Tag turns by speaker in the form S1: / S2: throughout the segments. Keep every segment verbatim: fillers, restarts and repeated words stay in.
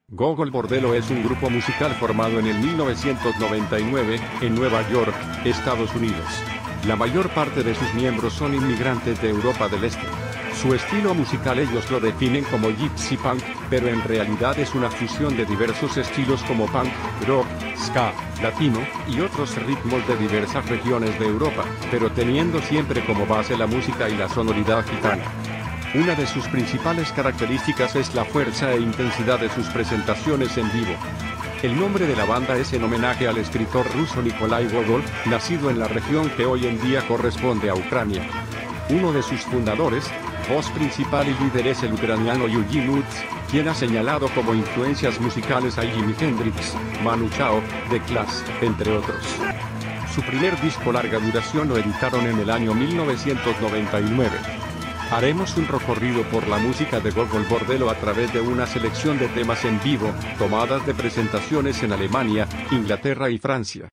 S1: Gogol Bordello es un grupo musical formado en el mil novecientos noventa y nueve, en Nueva York, Estados Unidos. La mayor parte de sus miembros son inmigrantes de Europa del Este. Su estilo musical ellos lo definen como gypsy punk, pero en realidad es una fusión de diversos estilos como punk, rock, ska, latino, y otros ritmos de diversas regiones de Europa, pero teniendo siempre como base la música y la sonoridad gitana. Una de sus principales características es la fuerza e intensidad de sus presentaciones en vivo. El nombre de la banda es en homenaje al escritor ruso Nikolai Gogol, nacido en la región que hoy en día corresponde a Ucrania. Uno de sus fundadores, voz principal y líder es el ucraniano Eugene Lutz, quien ha señalado como influencias musicales a Jimi Hendrix, Manu Chao, The Clash, entre otros. Su primer disco larga duración lo editaron en el año mil novecientos noventa y nueve. Haremos un recorrido por la música de Gogol Bordello a través de una selección de temas en vivo, tomadas de presentaciones en Alemania, Inglaterra y Francia.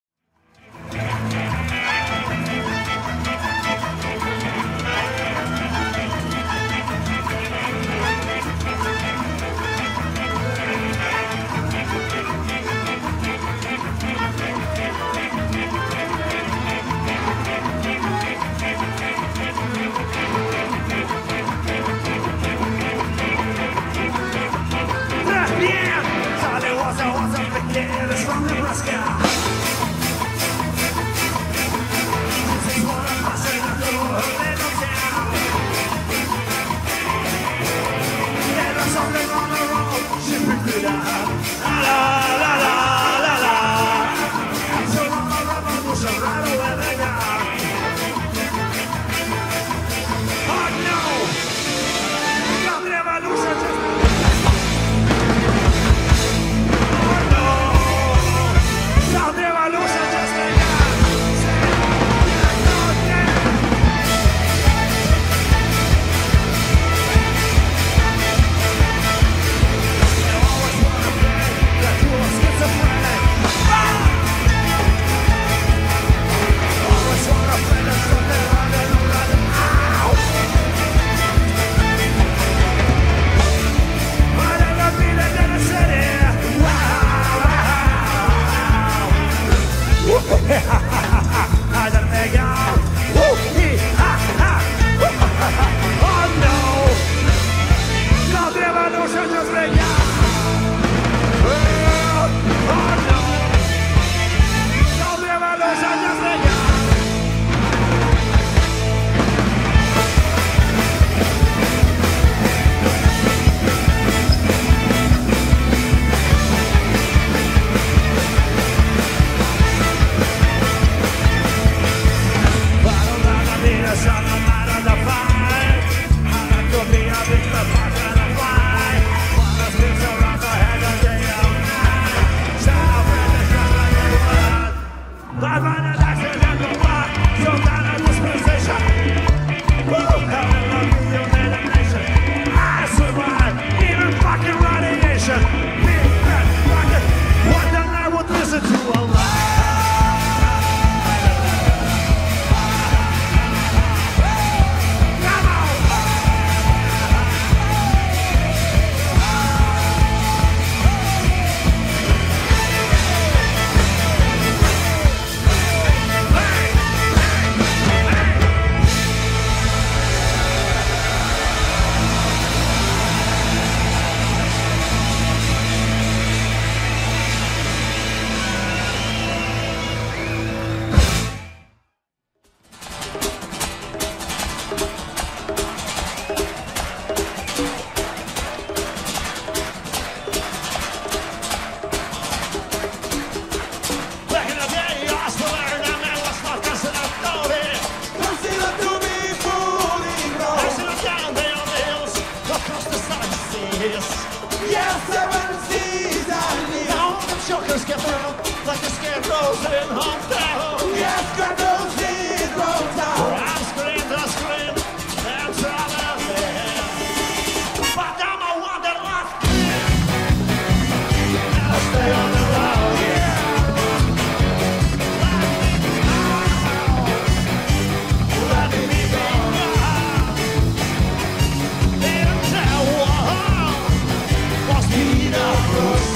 S2: Cross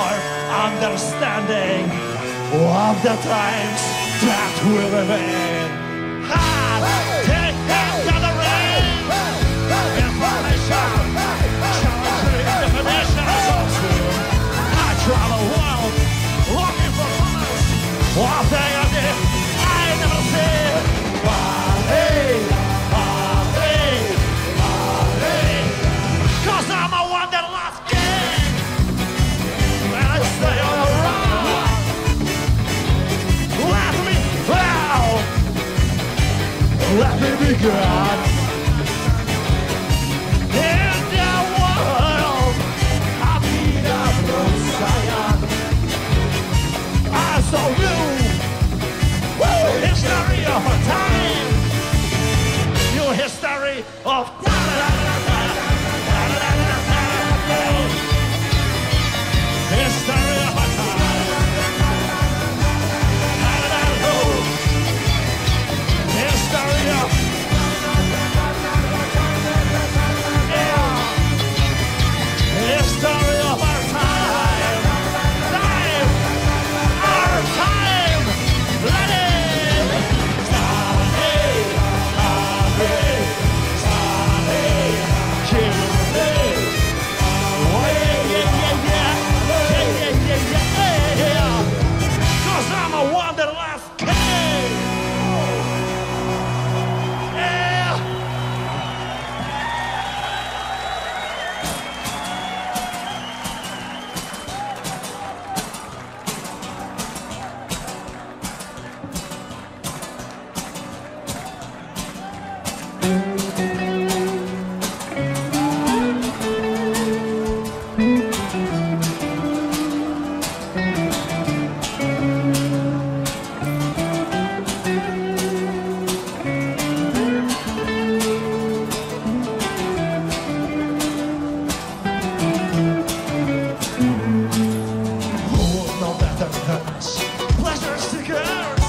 S2: more understanding of the times that we live in. Hard, take and gathering information, challenging definitions of soon. I travel the world looking for colors, one thing I did I never see. Body, body, body, 'cause I'm a wanderlust king, and I stay on the road. Let me out, let me be God. In the world, I beat up Rose Zion. I saw you, woo, history of a time, your history of history of a time. History of yeah. History of our time. Time. Our time. Let it. Starry, starry, starry, kill me. Oh yeah, yeah, yeah, yeah. Yeah, yeah, yeah, yeah, yeah. 'Cause I'm a wanderlust king. Yeah. No better hurts, pleasure seekers.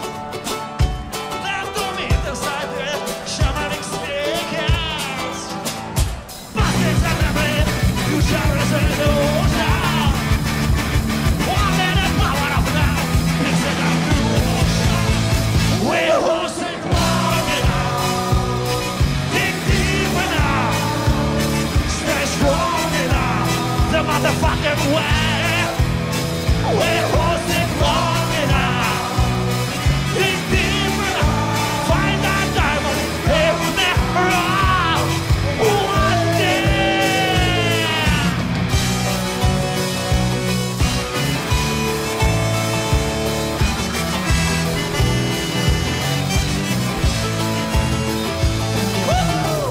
S2: Them to meet inside the shamanic speakers. Buckets and every future is an illusion. One in the power of now, it's an illusion. We lose it long enough, dig deep enough, stay strong enough, the motherfucking way. We're hosting long enough. Dig deep enough. Find that diamond in the rock. One day. Woo!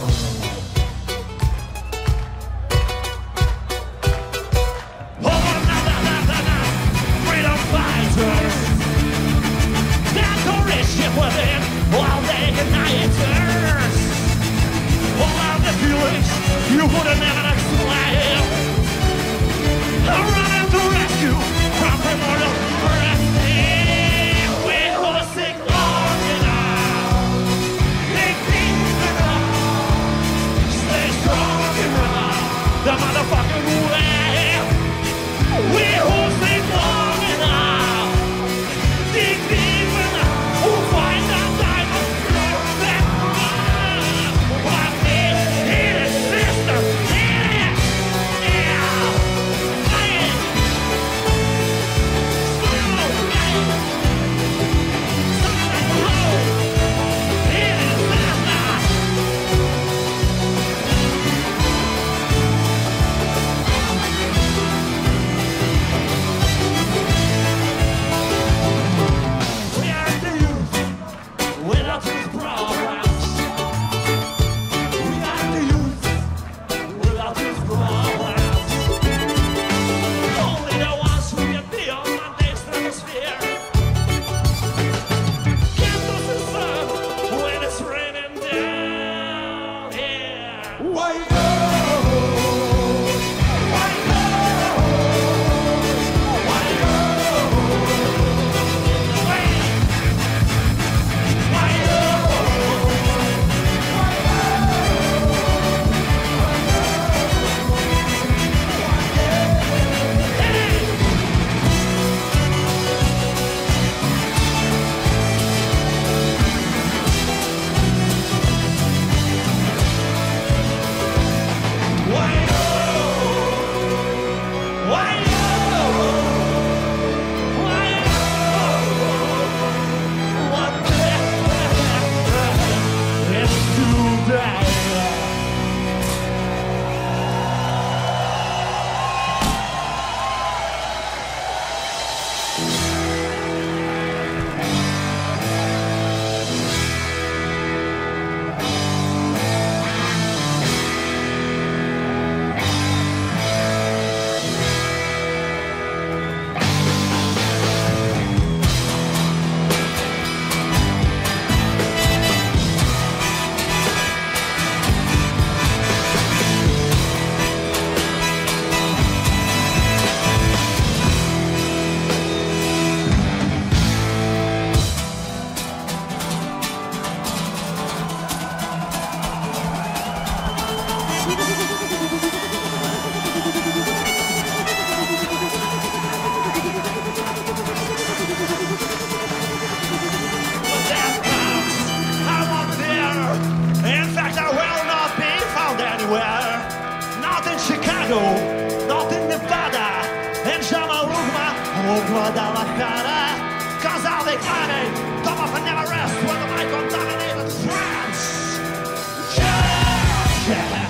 S2: Oh, na na na na na. Colorado, not in Nevada, in Jamaluma or Guadalajara. Cause I'll be climbing top of an Everest with my contaminated friends. Yeah, yeah.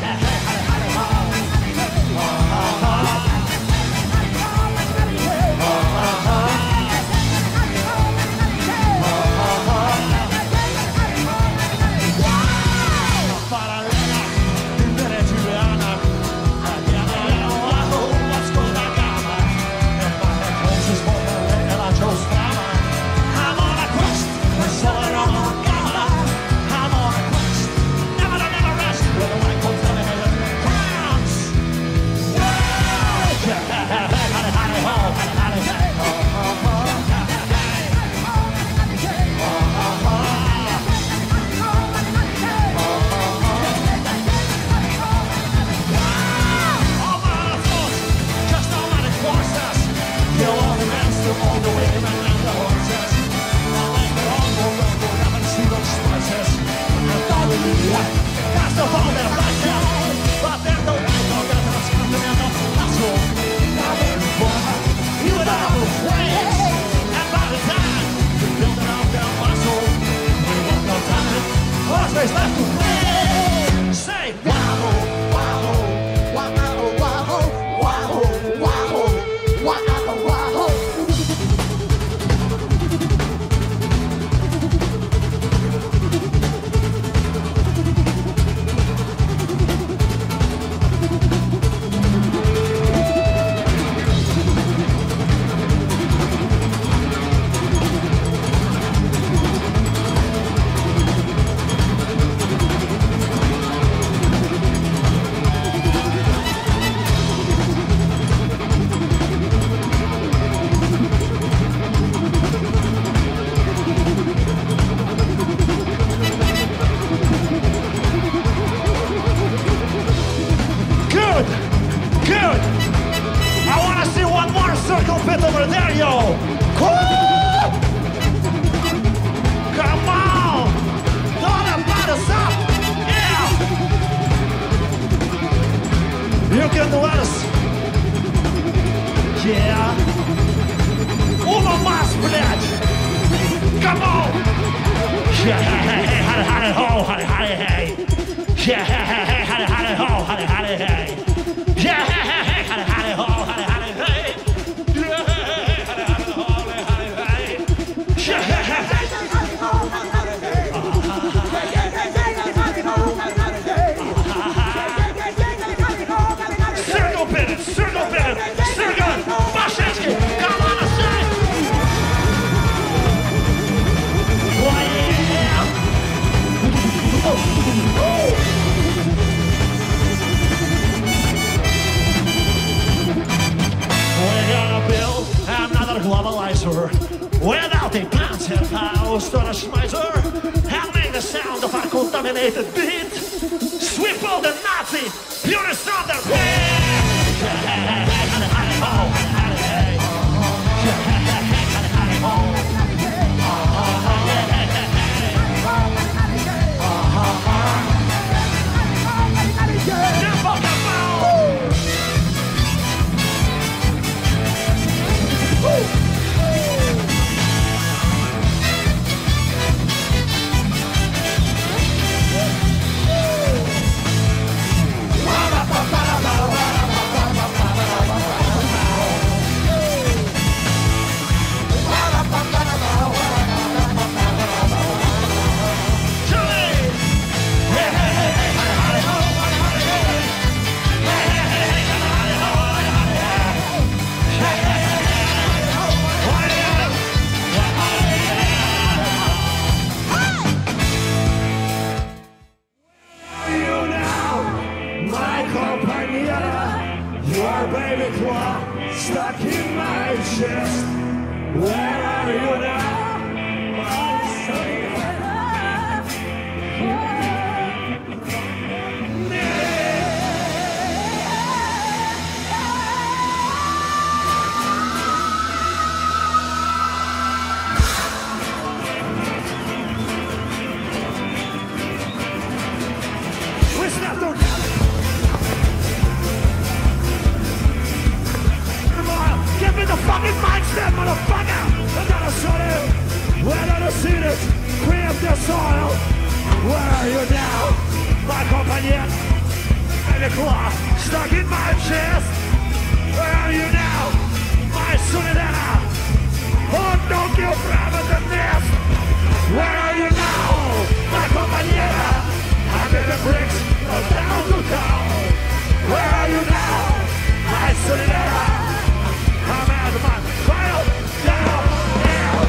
S3: Without a planted house or a schmeiser, and make the sound of a contaminated beat. Sweep all the Nazi, purest on their
S2: Your baby claw stuck in my chest. Where are you now?
S3: That motherfucker, I gotta show you. Where did I see this? Crib the soil. Where are you now? My companion. And the claw stuck in my chest. Where are you now? My solidera. Oh, don't you grab at the nest. Where are you now? My compañera. Under the bricks of down to town. Where are you now? My solidera. I'm out of my final down here.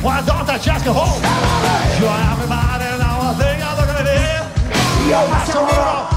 S2: Why don't I just go home? You're everybody now, I think I'm gonna be. You're my sorrow.